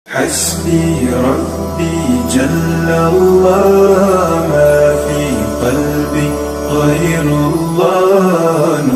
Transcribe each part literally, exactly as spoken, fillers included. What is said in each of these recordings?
حسبي ربي جل الله ما في قلبي غير الله.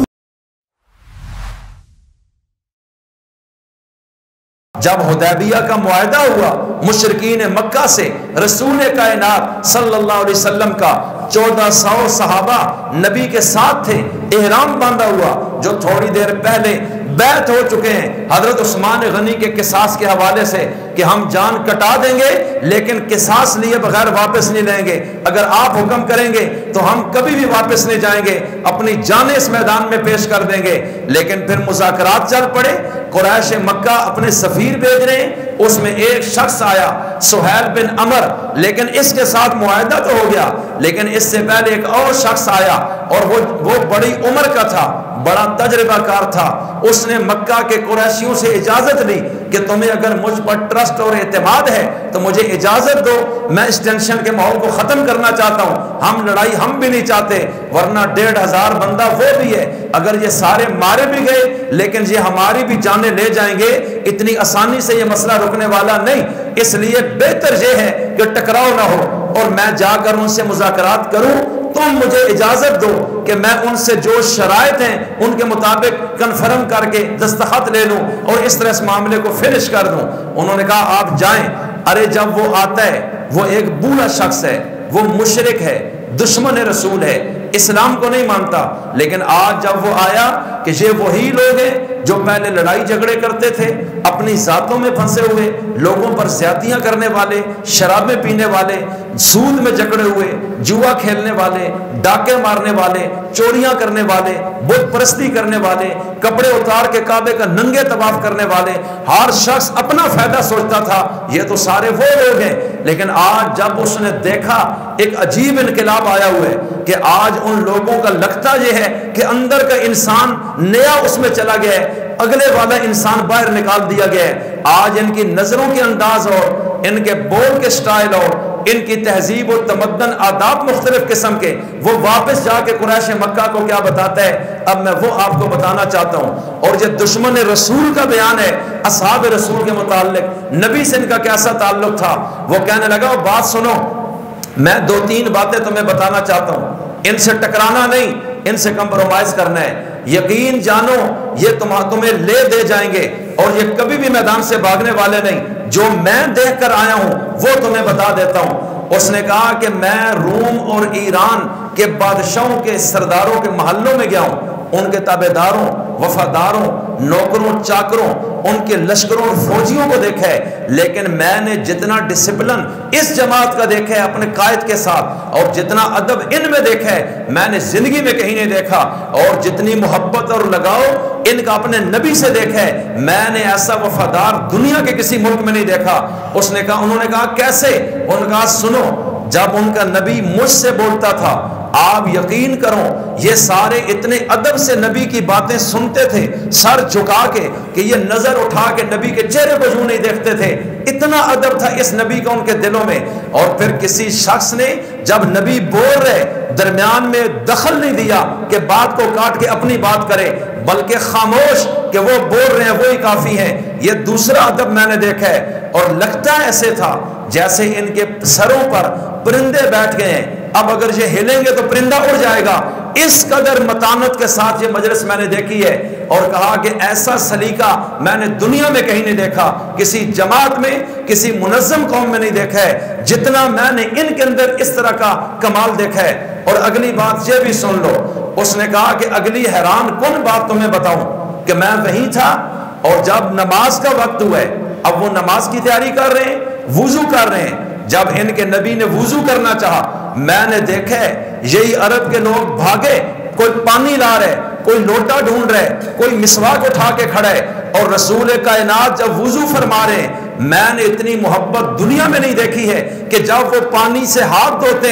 جب حدیبیہ کا معاہدہ ہوا مشرکین مکہ سے رسول کائنات صلی اللہ علیہ وسلم کا چودہ سو صحابہ نبی کے ساتھ تھے، احرام باندھا ہوا، جو تھوڑی دیر پہلے بیعت ہو چکے ہیں حضرت عثمان غنی کے قصاص کے حوالے سے کہ ہم جان کٹا دیں گے لیکن قصاص لیے بغیر واپس نہیں لیں گے، اگر آپ حکم کریں گے تو ہم کبھی بھی واپس نہیں جائیں گے، اپنی جانیں اس میدان میں پیش کر دیں گے. لیکن پھر مذاکرات چل پڑے، قریش مکہ اپنے سفیر بھیج رہے ہیں، اس میں ایک شخص آیا سہیل بن عمر، لیکن اس کے ساتھ معاہدہ تو ہو گیا لیکن اس سے پہلے ایک اور شخص آیا اور وہ وہ بڑی عمر کا تھا، بڑا تجربہ کار تھا. اس نے مکہ کے قریشیوں سے اجازت لی کہ تمہیں اگر مجھ پر ٹرسٹ اور اعتماد ہے تو مجھے اجازت دو، میں اس ٹینشن کے ماحول کو ختم کرنا چاہتا ہوں، ہم لڑائی ہم بھی نہیں چاہتے، ورنہ ڈیڑھ ہزار بندہ وہ بھی ہے، اگر یہ سارے مارے بھی گئے لیکن یہ ہماری بھی جانیں لے جائیں گے، اتنی آسانی سے یہ مسئلہ رکنے والا نہیں، اس لیے بہتر یہ ہے کہ ٹکراؤ نہ ہو اور میں جا کر ان سے مذاکرات کروں، تم مجھے اجازت دو کہ میں ان سے جو شرائط ہیں ان کے مطابق کنفرم کر کے دستخط لے لوں اور اس طرح اس معاملے کو فنش کر دوں. انہوں نے کہا آپ جائیں. ارے جب وہ آتا ہے وہ ایک بوڑھا شخص ہے، وہ مشرک ہے، دشمن رسول ہے، اسلام کو نہیں مانتا، لیکن آج جب وہ آیا کہ یہ وہی لوگ ہیں جو پہلے لڑائی جھگڑے کرتے تھے، اپنی ذاتوں میں پھنسے ہوئے، لوگوں پر زیادتیاں کرنے والے، شرابیں پینے والے، سود میں جکڑے ہوئے، جوا کھیلنے والے، ڈاکے مارنے والے، چوریاں کرنے والے، بت پرستی کرنے والے، کپڑے اتار کے کعبے کا ننگے طواف کرنے والے، ہر شخص اپنا فائدہ سوچتا تھا، یہ تو سارے وہ لوگ ہیں. لیکن آج جب اس نے دیکھا ایک عجیب انقلاب آیا ہوا ہے کہ آج ان لوگوں کا لگتا یہ ہے کہ اندر کا انسان نیا اس میں چلا گیا ہے، اگلے والا انسان باہر نکال دیا گیا ہے. آج ان کی نظروں کے انداز اور ان کے بول کے سٹائل اور ان کی تہذیب و تمدن آداب مختلف قسم کے، وہ واپس جا کے قریش مکہ کو کیا بتاتا ہے، اب میں وہ آپ کو بتانا چاہتا ہوں. اور یہ دشمن رسول کا بیان ہے اصحاب رسول کے متعلق، نبی سے ان کا کیسا تعلق تھا. وہ کہنے لگا بات سنو، میں دو تین باتیں تمہیں بتانا چاہتا ہوں، ان سے ٹکرانا نہیں، ان سے کمپرومائز کرنا ہے، یقین جانو یہ تمہیں لے دے جائیں گے اور یہ کبھی بھی میدان سے بھاگنے والے نہیں، جو میں دیکھ کر آیا ہوں وہ تمہیں بتا دیتا ہوں. اس نے کہا کہ میں روم اور ایران کے بادشاہوں کے سرداروں کے محلوں میں گیا ہوں، ان کے تابع داروں، وفاداروں، نوکروں، چاکروں، ان کے لشکروں اور فوجیوں کو دیکھا ہے، لیکن میں نے جتنا ڈسپلن اس جماعت کا دیکھا ہے اپنے قائد کے ساتھ اور جتنا ادب ان میں دیکھا ہے میں نے زندگی میں کہیں نہیں دیکھا، اور جتنی محبت اور لگاؤ ان کا اپنے نبی سے دیکھا ہے میں نے ایسا وفادار دنیا کے کسی ملک میں نہیں دیکھا. اس نے کہا، انہوں نے کہا کیسے؟ انہوں نے کہا سنو، جب ان کا نبی مجھ سے بولتا تھا آپ یقین کرو یہ سارے اتنے ادب سے نبی کی باتیں سنتے تھے، سر جھکا کے کہ یہ نظر اٹھا کے نبی کے چہرے کو یوں نہیں دیکھتے تھے، اتنا ادب تھا اس نبی کا ان کے دلوں میں. اور پھر کسی شخص نے جب نبی بول رہے درمیان میں دخل نہیں دیا کہ بات کو کاٹ کے اپنی بات کرے، بلکہ خاموش کہ وہ بول رہے ہیں وہی کافی ہے. یہ دوسرا ادب میں نے دیکھا ہے. اور لگتا ایسے تھا جیسے ان کے سروں پر پرندے بیٹھ گئے ہیں، اب اگر یہ ہلیں گے تو پرندہ اڑ جائے گا، اس قدر متانت کے ساتھ یہ مجلس میں نے دیکھی ہے. اور کہا کہ ایسا سلیقہ میں نے دنیا میں کہیں نہیں دیکھا، کسی جماعت میں، کسی منظم قوم میں نہیں دیکھا ہے جتنا میں نے ان کے اندر اس طرح کا کمال دیکھا ہے. اور اگلی بات یہ بھی سن لو، اس نے کہا کہ اگلی حیران کن بات تمہیں بتاؤں کہ میں وہیں تھا اور جب نماز کا وقت ہوا ہے، اب وہ نماز کی تیاری کر رہے ہیں، وضو کر رہے ہیں، جب ان کے نبی نے وضو کرنا چاہا میں نے دیکھا ہے یہی عرب کے لوگ بھاگے، کوئی پانی لا رہے، کوئی لوٹا ڈھونڈ رہے، کوئی مسواک اٹھا کے کھڑا ہے، اور رسول کائنات جب وضو فرما رہے ہیں میں نے اتنی محبت دنیا میں نہیں دیکھی ہے کہ جب وہ پانی سے ہاتھ دھوتے ہیں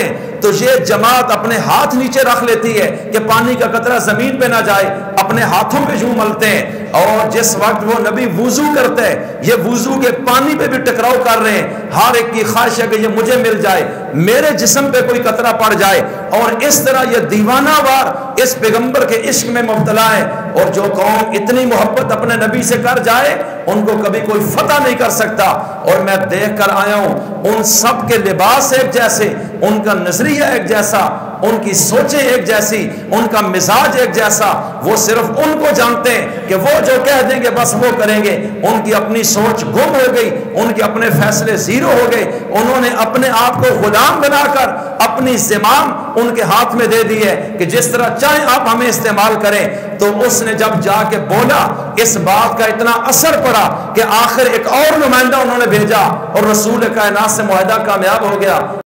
تو یہ جماعت اپنے ہاتھ نیچے رکھ لیتی ہے کہ پانی کا قطرہ زمین پہ نہ جائے، اپنے ہاتھوں پہ یوں ملتے ہیں، اور جس وقت وہ نبی وضو کرتے ہیں یہ وضو کے پانی پہ بھی ٹکراؤ کر رہے ہیں، ہر ایک کی خواہش ہے کہ یہ مجھے مل جائے، میرے جسم پہ کوئی قطرہ پڑ جائے، اور اس طرح یہ دیوانہ وار اس پیغمبر کے عشق میں مبتلا ہے۔ اور جو قوم اتنی محبت اپنے نبی سے کر جائے ان کو کبھی کوئی فتح نہیں کر سکتا۔ اور میں دیکھ کر آیا ہوں ان سب کے لباس ایک جیسے، ان کا نظریہ ایک جیسا، ان کی سوچیں ایک جیسی، ان کا مزاج ایک جیسا، وہ صرف ان کو جانتے ہیں کہ وہ جو کہہ دیں گے بس وہ کریں گے۔ ان کی اپنی سوچ گم ہو گئی، ان کے اپنے فیصلے زیرو ہو گئے، انہوں نے اپنے آپ کو غلام بنا کر اپنی زمام ان کے ہاتھ میں دے دی ہے کہ جس طرح چاہیں آپ ہمیں استعمال کریں۔ تو اس نے جب جا کے بولا اس بات کا اتنا اثر پڑا کہ آخر ایک اور نمائندہ انہوں نے بھیجا اور رسول کائنات سے معاہدہ کامیاب ہو گیا۔